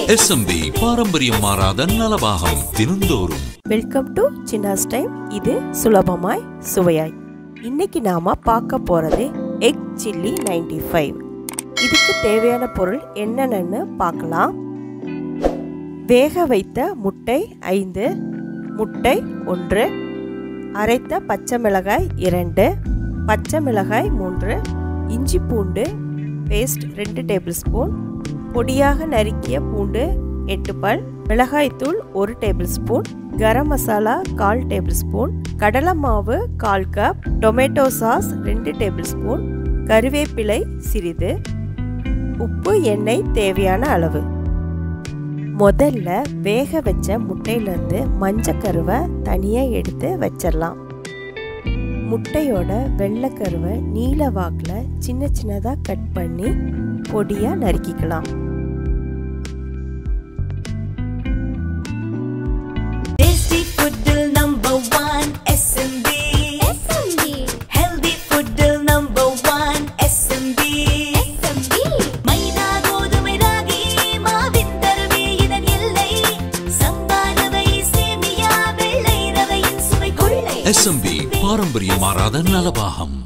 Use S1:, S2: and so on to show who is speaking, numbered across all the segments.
S1: SMB பாரம்பரியம் மாறாத நலபாகம் தினந்தோறும்.
S2: Welcome to Chinna's time. இது சுலபமாய் சுவையாய். இன்னைக்கு நாம பார்க்க போறது எக் சில்லி 95. இதுக்கு தேவையான பொருள் என்னென்னு பார்க்கலாம். வேக வைத்த முட்டை 5, முட்டை 1, அரைத்த பச்சை மிளகாய் 2, பச்சை மிளகாய் 3, இஞ்சி பூண்டு பேஸ்ட் 2 டேபிள் ஸ்பூன், பொடியாக நறுக்கிய பூண்டு 8 பல், மிளகாய்த்தூள் 1 tablespoon, garam masala 1/4 tablespoon, கடலை மாவு 1/4 cup, tomato sauce 2 tablespoon, கறிவேப்பிலை சிறிது, உப்பு, எண்ணெய் தேவையான அளவு. முதல்ல வேக வச்ச முட்டையிலேருந்து மஞ்சக்கருவை தனியாக எடுத்து வச்சிடலாம். முட்டையோட வெள்ளைக்கருவை நீல வாக்கில் சின்ன சின்னதாக கட் பண்ணி பொடியாக நறுக்கிக்கலாம்.
S1: SMB பாரம்பரியம் மாறாத நலபாகம்.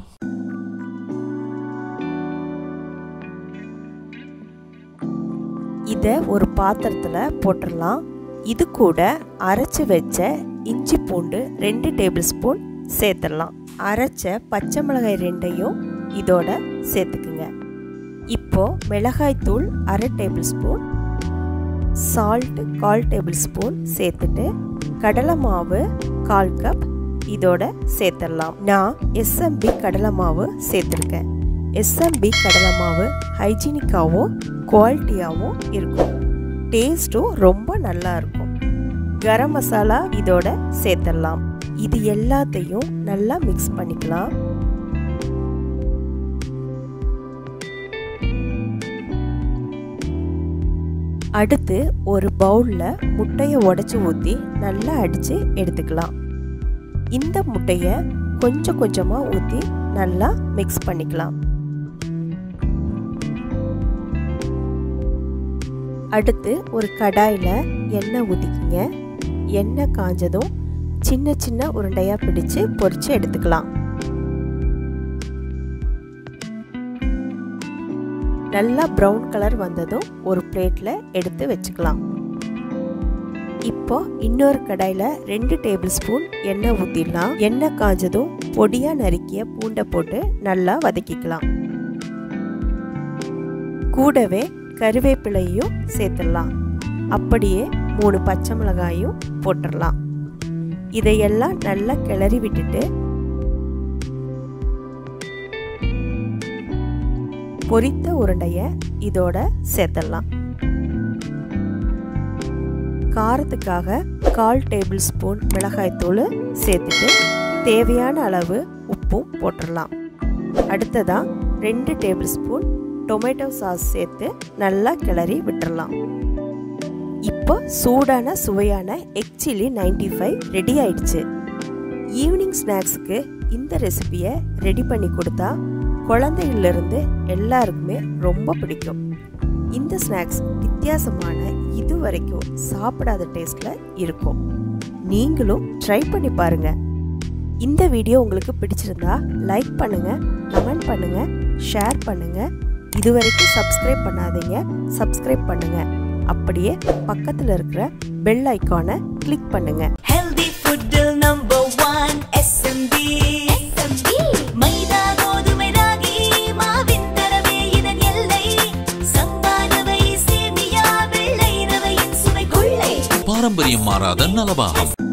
S2: இதை ஒரு பாத்திரத்தில் போட்டுடலாம். இது கூட அரைச்சி வச்ச இஞ்சி பூண்டு 2 டேபிள் ஸ்பூன் சேர்த்துடலாம். அரைச்ச பச்சை மிளகாய் 2ஐயும் இதோட சேர்த்துக்குங்க. இப்போ மிளகாய்த்தூள் 1/2 tablespoon, salt 1/4 tablespoon சேர்த்துட்டு கடலை மாவு 1/4 கப் இதோட சேர்த்துடலாம். நான் SMB கடலை மாவு சேர்த்துருக்கேன். SMB கடலை மாவு ஹைஜீனிக்காகவும் குவாலிட்டியாகவும் இருக்கும். டேஸ்ட்டும் ரொம்ப நல்லா இருக்கும். கரம் மசாலா இதோட சேர்த்துடலாம். இது எல்லாத்தையும் நல்லா மிக்ஸ் பண்ணிக்கலாம். அடுத்து ஒரு பவுலில் முட்டையை உடைச்சி ஊற்றி நல்லா அடித்து எடுத்துக்கலாம். இந்த முட்டையை கொஞ்சம் கொஞ்சமாக ஊற்றி நல்லா மிக்ஸ் பண்ணிக்கலாம். அடுத்து ஒரு கடாயில் எண்ணெய் ஊற்றிக்கிங்க. எண்ணெய் காஞ்சதும் சின்ன சின்ன உருண்டையாக பிடிச்சு பொரிச்சு எடுத்துக்கலாம். நல்லா ப்ரௌன் கலர் வந்ததும் ஒரு பிளேட்டில் எடுத்து வச்சுக்கலாம். இப்போ இன்னொரு கடாயில் 2 டேபிள் ஸ்பூன் எண்ணெய் ஊற்றிடலாம். எண்ணெய் காஞ்சதும் பொடியாக நறுக்கிய பூண்டை போட்டு நல்லா வதக்கிக்கலாம். கூடவே கறிவேப்பிலையும் சேர்த்துடலாம். அப்படியே 3 பச்சை மிளகாயும் போட்டுடலாம். இதையெல்லாம் நல்லா கிளறி விட்டுட்டு பொரித்த உருண்டையை இதோட சேர்த்துடலாம். காரத்துக்காக 1/4 டேபிள் ஸ்பூன் மிளகாய்த்தூள் சேர்த்துட்டு தேவையான அளவு உப்பும் போட்டுடலாம். அடுத்ததாக 2 டேபிள் ஸ்பூன் டொமேட்டோ சாஸ் சேர்த்து நல்லா கிளறி விட்டுடலாம். இப்போ சூடான சுவையான எக் சில்லி 95 ரெடி ஆயிடுச்சு. ஈவினிங் ஸ்நாக்ஸுக்கு இந்த ரெசிபியை ரெடி பண்ணி கொடுத்தா குழந்தைகளிலிருந்து எல்லாருக்குமே ரொம்ப பிடிக்கும். இந்த ஸ்நாக்ஸ் வித்தியாசமான, இது வரைக்கும் சாப்பிடாத டேஸ்ட்டில் இருக்கும். நீங்களும் ட்ரை பண்ணி பாருங்க. இந்த வீடியோ உங்களுக்கு பிடிச்சிருந்தா லைக் பண்ணுங்க, கமெண்ட் பண்ணுங்க, ஷேர் பண்ணுங்க. இதுவரைக்கும் சப்ஸ்கிரைப் பண்ணாதீங்க, சப்ஸ்கிரைப் பண்ணுங்க. அப்படியே பக்கத்தில் இருக்கிற பெல் ஐகானை கிளிக் பண்ணுங்க.
S3: ஹெல்தி ஃபுட்டில் நம்பர் 1 SMB. மைதா, கோதுமை, ராகி மாவின் தரவே இதன் எல்லை. சம்பாரவை, சேமியா, வெள்ளை ரவையின் சுவை கொள்ளை.
S1: பாரம்பரியம் மாறாத நலபாகம்.